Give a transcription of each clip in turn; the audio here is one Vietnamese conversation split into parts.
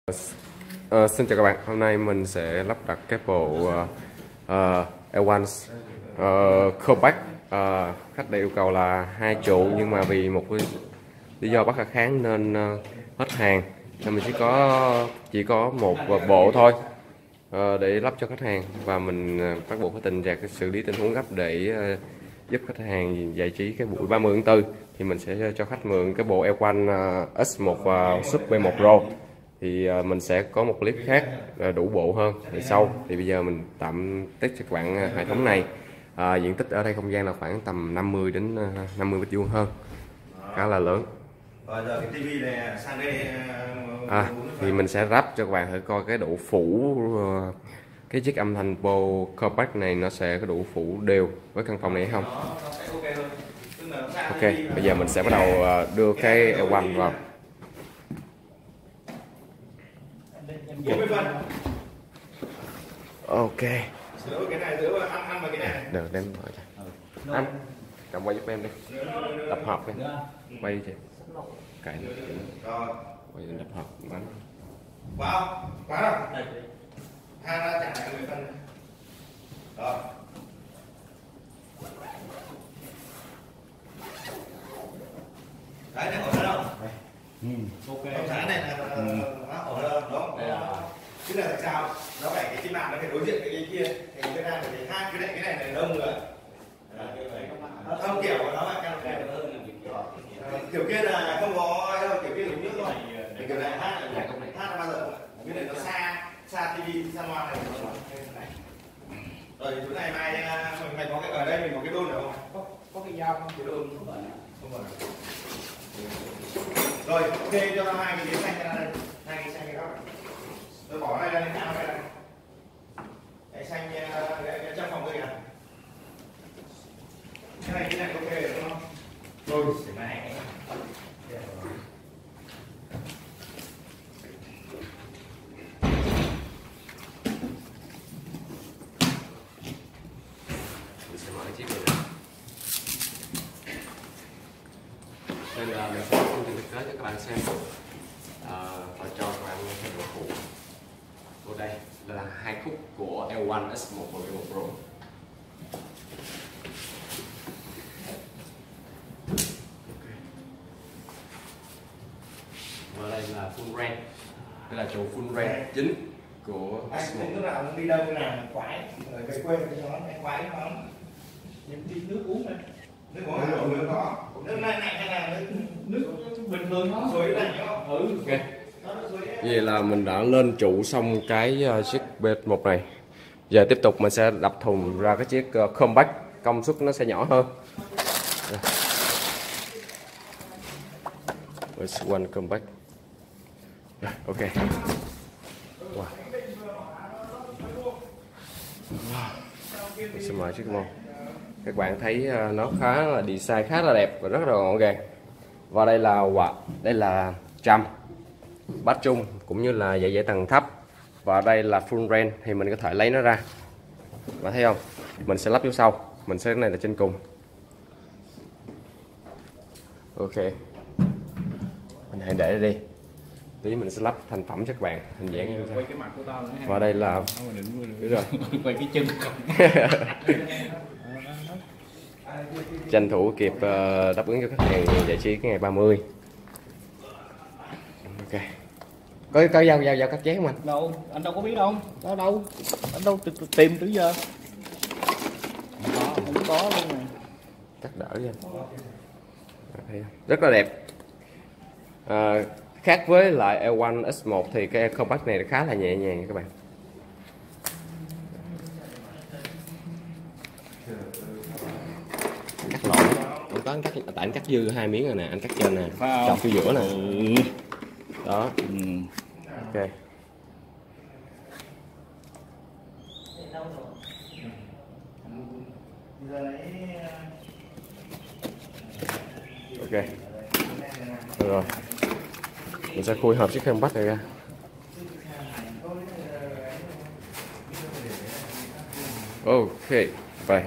Xin chào các bạn, hôm nay mình sẽ lắp đặt cái bộ L1 Compact. Khách đã yêu cầu là 2 trụ, nhưng mà vì một lý do bất khả kháng nên hết hàng, nên mình chỉ có một bộ thôi để lắp cho khách hàng, và mình bắt buộc phải xử lý tình huống gấp để giúp khách hàng giải trí cái buổi 30/4. Thì mình sẽ cho khách mượn cái bộ L1 S1 và Sub B1 Pro. Thì mình sẽ có một clip khác đủ bộ hơn về sau. Thì bây giờ mình tạm test cho các bạn hệ thống này. Diện tích ở đây không gian là khoảng tầm 50 đến 50 mét vuông hơn, khá là lớn. Rồi giờ cái tivi này sang đây thì mình sẽ ráp cho các bạn thử coi cái độ phủ cái chiếc âm thanh Pro Compact này nó sẽ có độ phủ đều với căn phòng này hay không. Ok, bây giờ mình sẽ bắt đầu đưa cái L1 vào. Ok. Giữa cái này, giữa ăn và cái này. Được, đem vào cho. Anh, cầm quay giúp em đi. Tập hợp đi. Quay chị. Cài được. Rồi. Quay tập hợp bắn. Wow, quá rồi. Hai ra chặn lại người phân. Rồi. Đấy, này ổn rồi đâu? Ok. Ông sáng này là ổn rồi, đúng. Chứ là tại sao nó phải cái mạng nó phải đối diện cái kia, thì cái này phải hai cái này là đông rồi. Nó không kiểu của nó là căn này kiểu kia là không có đâu, kiểu kia là nước thôi. Kiểu này hát là bao giờ cái này nó xa tivi xa loa này. Rồi chỗ này mày có cái ở đây mình có cái đôn được không? Có cái dao không? Cái đôn không phải. Rồi ok, cho hai cái ghế xanh ra đây, hai cái xanh cái góc. Tôi bỏ đây lên cao đây. Cái xanh cái trong phòng đây kìa. Cái này ok rồi đúng không? Rồi, để này. Mình sẽ mở chiếc này ra. Nên là mình sẽ không thực tế cho các bạn xem và cho các bạn nghe độ phủ. Ở đây là hai khúc của L1 S1 và B1 Pro. Và đây là full range, đây là trụ full range chính của S1. Lúc nào cũng đi đâu cái nào quái, ở cái quê cái nó quái nó những tí nước uống này. Nước uống nước có. Nước lạnh hay là nước bình thường nó suối lạnh không? Ok. Vậy là mình đã lên trụ xong cái chiếc B1 này. Giờ tiếp tục mình sẽ đập thùng ra cái chiếc Compact, công suất nó sẽ nhỏ hơn. S1 Compact. Ok. Wow. Mình sẽ mở chiếc môn. Các bạn thấy nó khá là design khá là đẹp và rất là gọn gàng. Và đây là trầm, bass trung cũng như là dãy tầng thấp, và đây là full range thì mình có thể lấy nó ra. Bạn thấy không? Mình sẽ lắp vô sau, mình sẽ cái này là trên cùng. Ok. Mình hãy để đi. Tí mình sẽ lắp thành phẩm cho các bạn, hình dáng như quay cái mặt của tao nữa. Và đây là đúng rồi. Quay cái chân. tranh thủ kịp đáp ứng cho khách hàng giải trí cái ngày 30. Ok. Có giao cắt vé không anh? Đâu, anh đâu có biết đâu. Đâu. Anh đâu tìm từ giờ. Không có luôn nè. Cắt đỡ cho anh. Rất là đẹp. Khác với lại L1 S1 thì cái Compact này khá là nhẹ nhàng các bạn. Cắt lỗi, không có anh cắt, tại anh cắt dư 2 miếng rồi nè, anh cắt trên nè, chọc phía giữa nè. Đó. Ok. Ok. Được rồi. Mình sẽ khui hộp chiếc Compact này ra. Ok, vậy.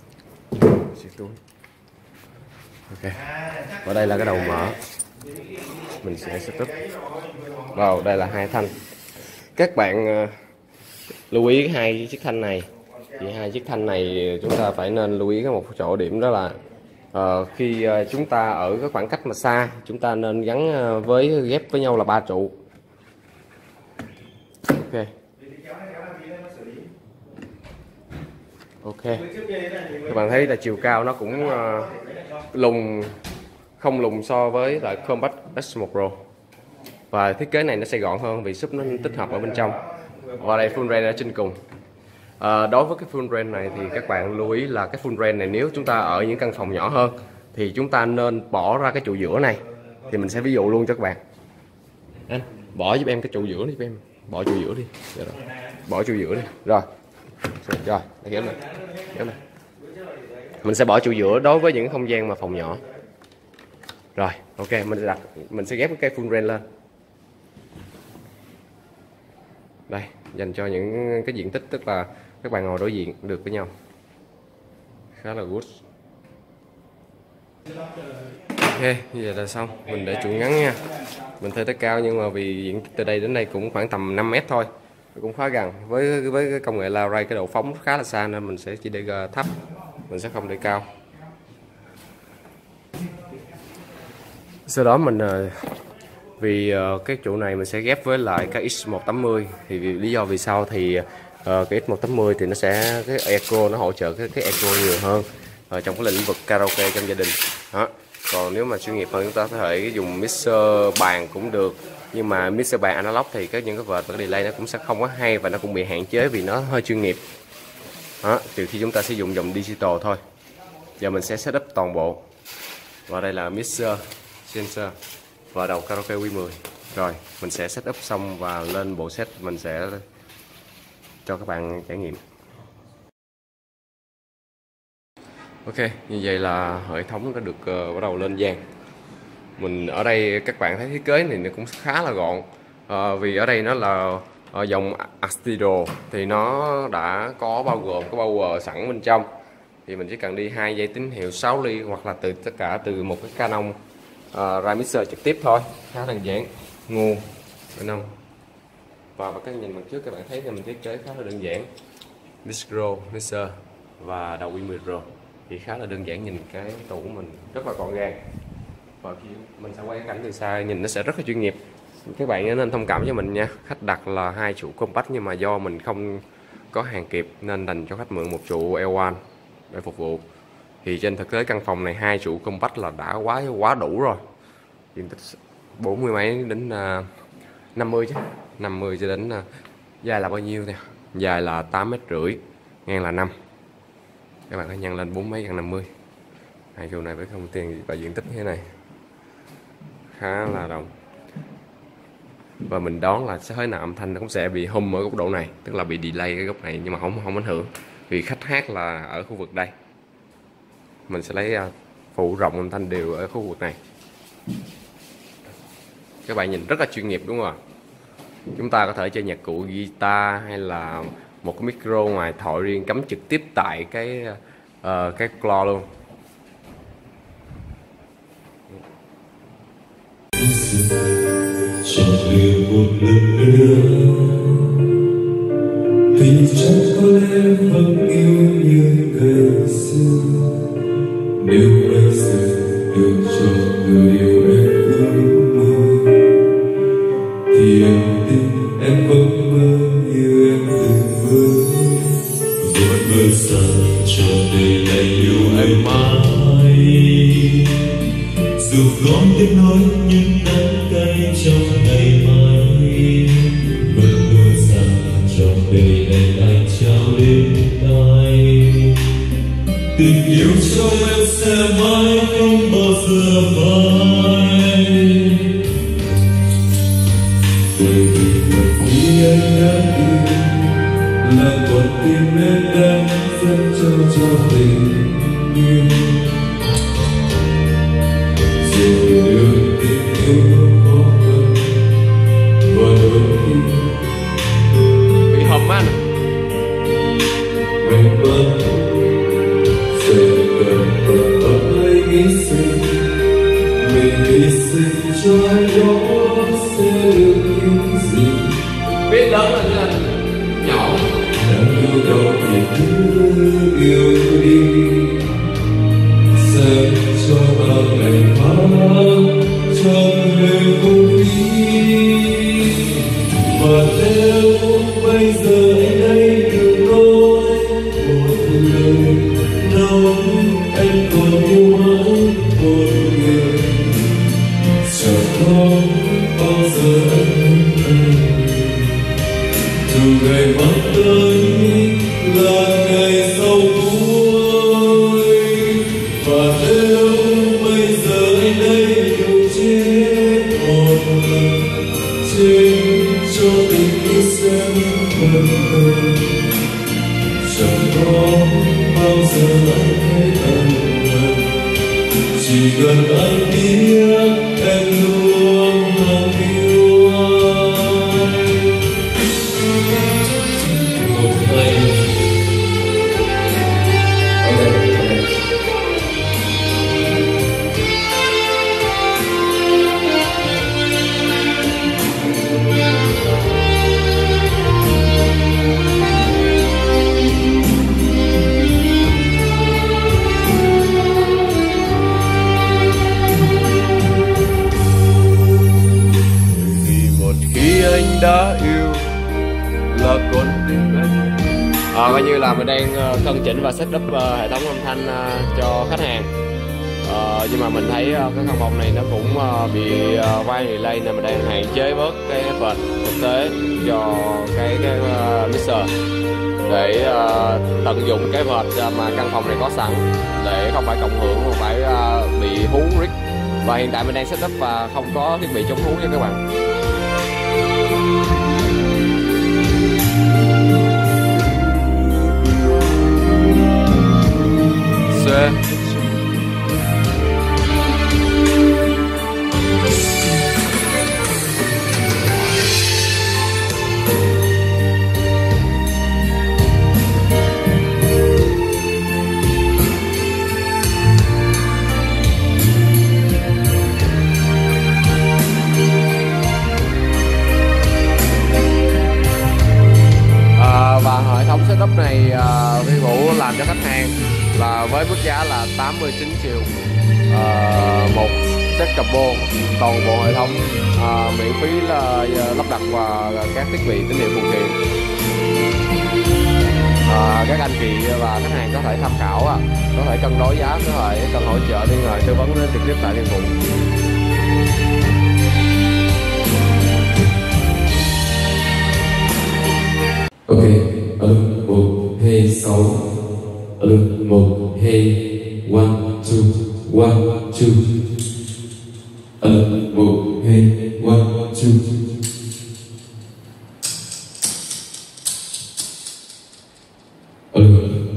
Chiếc túi. Ok. Và đây là cái đầu mở. mình sẽ setup vào. Đây là hai thanh. Các bạn lưu ý hai chiếc thanh này. Thì hai chiếc thanh này chúng ta phải nên lưu ý có một chỗ điểm, đó là khi chúng ta ở cái khoảng cách mà xa, chúng ta nên gắn với ghép với nhau là 3 trụ. Ok. Ok. Các bạn thấy là chiều cao nó cũng không lùn so với lại Compact S1 Pro. Và thiết kế này nó sẽ gọn hơn vì sub nó tích hợp ở bên trong. Và đây full range ở trên cùng. Đối với cái full range này thì các bạn lưu ý là cái full range này nếu chúng ta ở những căn phòng nhỏ hơn thì chúng ta nên bỏ ra cái trụ giữa này. Thì mình sẽ ví dụ luôn cho các bạn. Anh bỏ giúp em cái trụ giữa đi giúp em. Bỏ trụ giữa đi. Rồi. Bỏ trụ giữa đi. Rồi. Rồi, kéo này. Kéo này. Mình sẽ bỏ trụ giữa đối với những không gian mà phòng nhỏ. Rồi, ok, mình sẽ ghép cái full range lên. Đây, dành cho những cái diện tích tức là các bạn ngồi đối diện được với nhau. Khá là good. Ok, như vậy là xong. Mình để trụ ngắn nha. Mình thuê tới cao nhưng mà vì diện tích từ đây đến đây cũng khoảng tầm 5 mét thôi. Cũng khá gần. Với cái công nghệ Lao Ray cái độ phóng khá là xa nên mình sẽ chỉ để thấp. Mình sẽ không để cao. Sau đó mình vì cái trụ này mình sẽ ghép với lại cái X180. Thì lý do vì sao thì cái X180 thì nó sẽ cái echo nó hỗ trợ cái echo nhiều hơn trong cái lĩnh vực karaoke trong gia đình đó. Còn nếu mà chuyên nghiệp hơn chúng ta có thể dùng mixer bàn cũng được, nhưng mà mixer bàn analog thì những cái vợt và cái delay nó cũng sẽ không có hay và nó cũng bị hạn chế vì nó hơi chuyên nghiệp đó, trừ khi chúng ta sử dụng dòng digital thôi. Giờ mình sẽ setup toàn bộ. Và đây là mixer sensor và đầu karaoke Q10. Rồi mình sẽ setup xong và lên bộ set mình sẽ cho các bạn trải nghiệm. Ok, như vậy là hệ thống đã được bắt đầu lên dàn. Mình ở đây các bạn thấy thiết kế này nó cũng khá là gọn. Vì ở đây nó là dòng Astido thì nó đã có bao gồm cái power sẵn bên trong. Thì mình chỉ cần đi 2 dây tín hiệu 6 ly hoặc là tất cả từ một cái Canon ra mixer trực tiếp thôi, khá đơn giản. Ngu Canon. Và cái nhìn mặt trước các bạn thấy thì mình thiết kế khá là đơn giản. Discro, mixer và đầu Q10 Pro thì khá là đơn giản, nhìn cái tủ của mình rất là gọn gàng. Và khi mình sẽ quay cảnh từ xa nhìn nó sẽ rất là chuyên nghiệp. Các bạn nên thông cảm cho mình nha. Khách đặt là 2 trụ compact nhưng mà do mình không có hàng kịp nên đành cho khách mượn một trụ L1 để phục vụ. Thì trên thực tế căn phòng này 2 trụ compact là đã quá đủ rồi. Diện tích 40 mấy đến 50 chứ. 50 cho đến dài là bao nhiêu nè? Dài là 8,5 m, ngang là 5. Các bạn hãy nhân lên 4 mấy gần 50. Hai trụ này với không tiền và diện tích như thế này khá là rộng. Và mình đoán là sẽ thế nào âm thanh nó cũng sẽ bị hum ở góc độ này, tức là bị delay cái góc này, nhưng mà không ảnh hưởng vì khách hát là ở khu vực đây. Mình sẽ lấy phụ rộng âm thanh đều ở khu vực này. Các bạn nhìn rất là chuyên nghiệp đúng không ạ? Chúng ta có thể chơi nhạc cụ guitar hay là một cái micro ngoài thoại riêng cắm trực tiếp tại cái claw luôn. Chọn lựa một lần nữa vì chắc có lẽ vẫn yêu như ngày xưa. Nếu bây giờ được chọn người yêu em ước mơ thì em tin em vẫn mơ như em từng mơ. Vẫn mơ rằng trọn đời này yêu em mãi, dù có tiếng nói những đắng cay trong ngày mai. Vẫn mơ rằng trọn đời này anh trao đến ai. Tình yêu trong em sẽ mãi không bao giờ phai. Bởi vì một khi anh đã yêu là con tim em đang dâng cho tình yêu. Dù được tình yêu khó khăn và đôi khi bị hầm á. mình vẫn sẽ cần phải nghĩ sinh, mình hy sinh cho anh. đó sẽ được những gì biết lớn lên chứ anh nhỏ đang yêu đâu thì cứ yêu đi dành cho bao ngày tháng cho người không phí và nếu bây giờ anh đây được nói một lời nói em còn yêu mãi một người chẳng có bao giờ anh dù ngày mai tới là ngày sau cuối và nếu bây giờ anh đây được chết một lần chết cho tình yêu xem lần lần chẳng có bao giờ anh thấy ân hận chỉ cần anh biết em luôn là yêu anh một ngày anh đã yêu là con tim anh. Coi như là mình đang cân chỉnh và setup hệ thống âm thanh cho khách hàng. Nhưng mà mình thấy cái căn phòng này nó cũng bị quay delay nên mình đang hạn chế bớt cái vệt thực tế cho cái mixer để tận dụng cái vệt mà căn phòng này có sẵn để không phải cộng hưởng mà phải bị hú rig. Và hiện tại mình đang setup và không có thiết bị chống hú nha các bạn. Và hệ thống setup này Huy Vũ làm cho khách hàng là với mức giá là 89 triệu một set capo, toàn bộ hệ thống miễn phí là lắp đặt và các thiết bị tín hiệu phụ kiện. Các anh chị và khách hàng có thể tham khảo, có thể cân đối giá, có thể cần hỗ trợ liên hệ tư vấn đến trực tiếp tại店phụ. Ok, alo 1 2 6 alo 1 2 1 2 1 2 alo 1 2 1 2 alo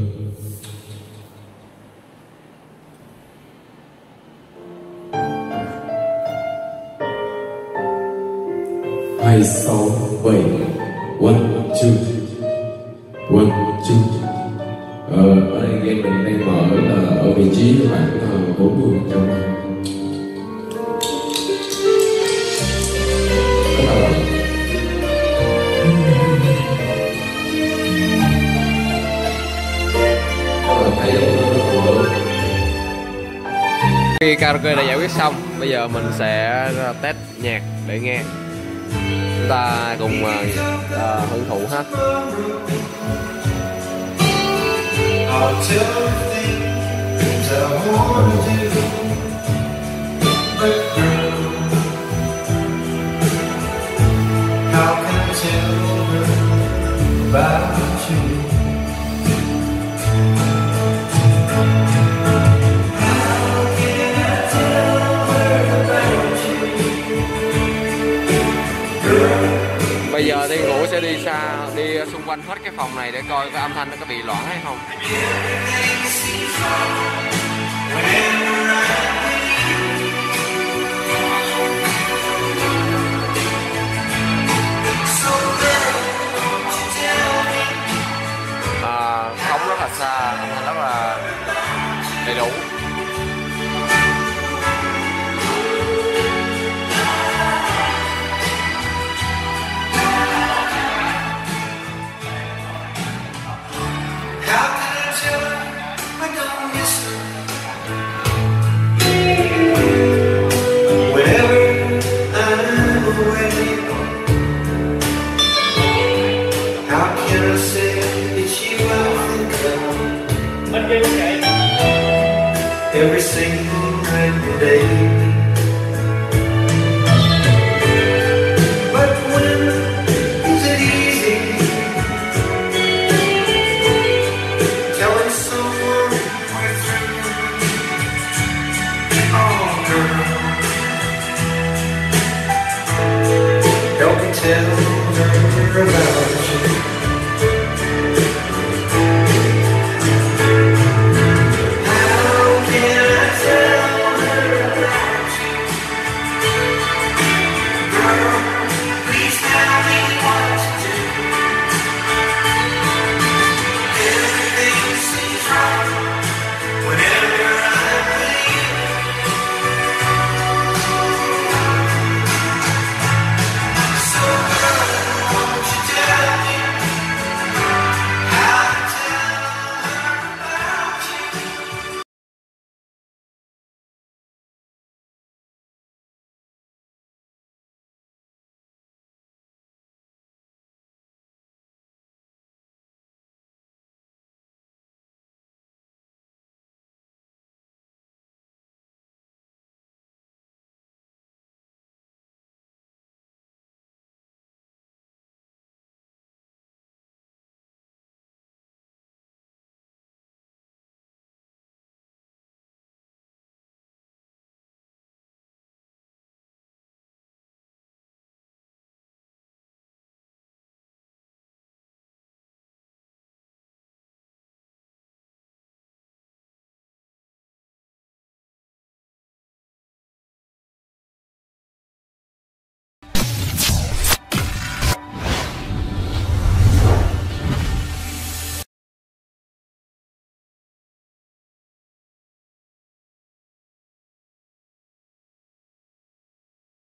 2 6 7 1 2 1 2 ở đây game mình đang mở là ở vị trí khoảng 40%. Khi karaoke đã giải quyết xong, bây giờ mình sẽ test nhạc để nghe. Chúng ta cùng hưởng thụ ha. Bây giờ Tiên Vũ sẽ đi xung quanh hết cái phòng này để coi cái âm thanh nó có bị loãng hay không. Sóng rất là xa, âm thanh rất là đầy đủ. every single night and day. But when is it easy telling someone we're through? Oh, girl, help me tell her about